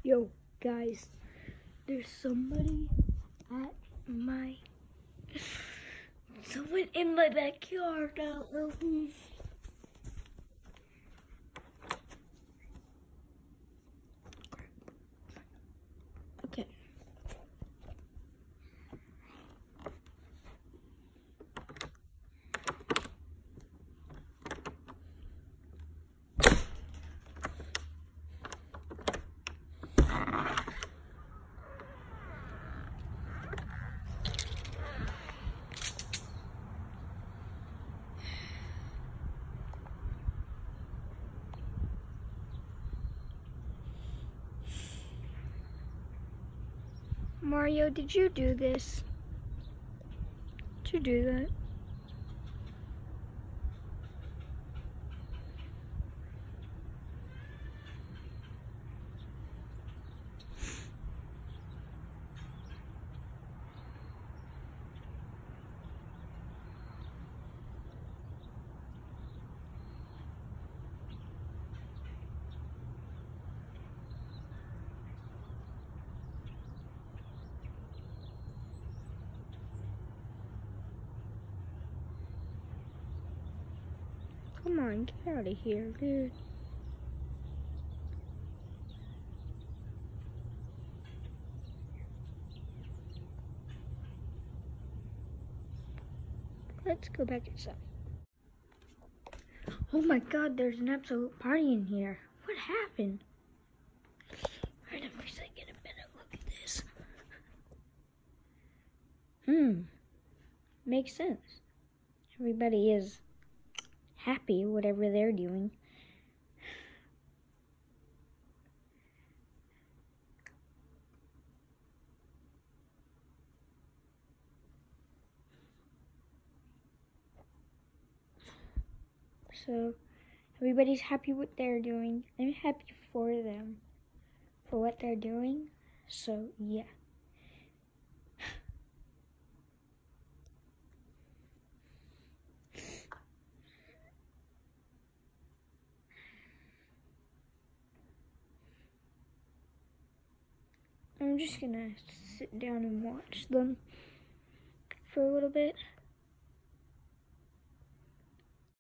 Yo, guys, there's someone in my backyard. I don't know who. Okay. Mario, did you do this? Did you do that? Come on, get out of here, dude. Let's go back inside. Oh my god, there's an absolute party in here. What happened? Wait a second, a minute, look at this. Makes sense. Everybody is happy, whatever they're doing. So, everybody's happy what they're doing. I'm happy for them, for what they're doing. So, yeah. I'm just gonna sit down and watch them for a little bit.